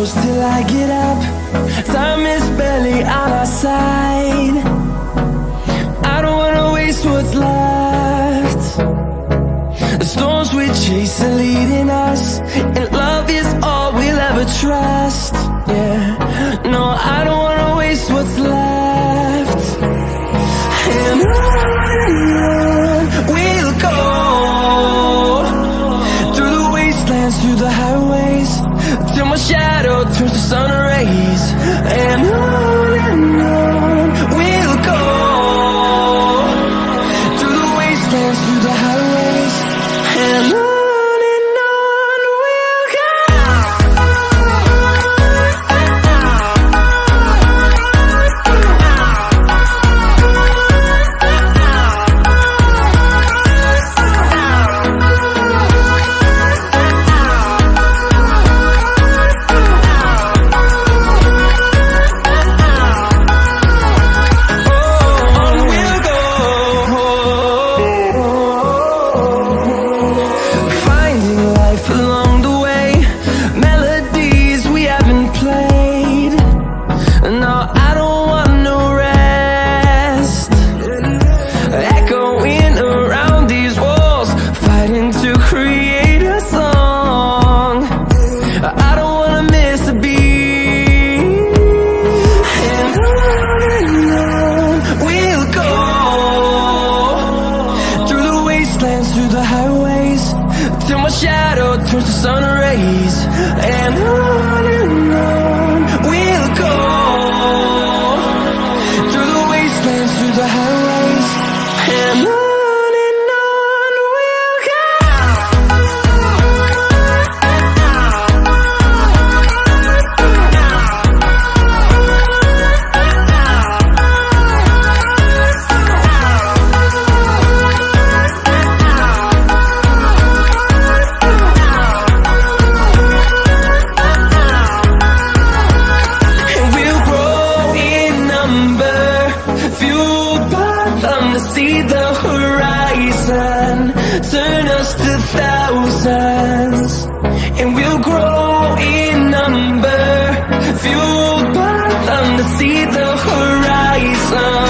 close till I get up. Time is barely on our side. I don't wanna waste what's left. The storms we chase are leading us, and love is all we'll ever trust. Yeah, no, I don't wanna waste what's left. And on we'll go, through the wastelands, through the highways, till my shadow turns to sun rays. And on we'll go, through the wastelands, through the highways, and on we'll go. Through the highways, till my shadow turns to sun rays. And on we'll go, through the wastelands, through the highways, and on we'll go. See the horizon, turn us to thousands, and we'll grow in number, fueled by them to see the horizon.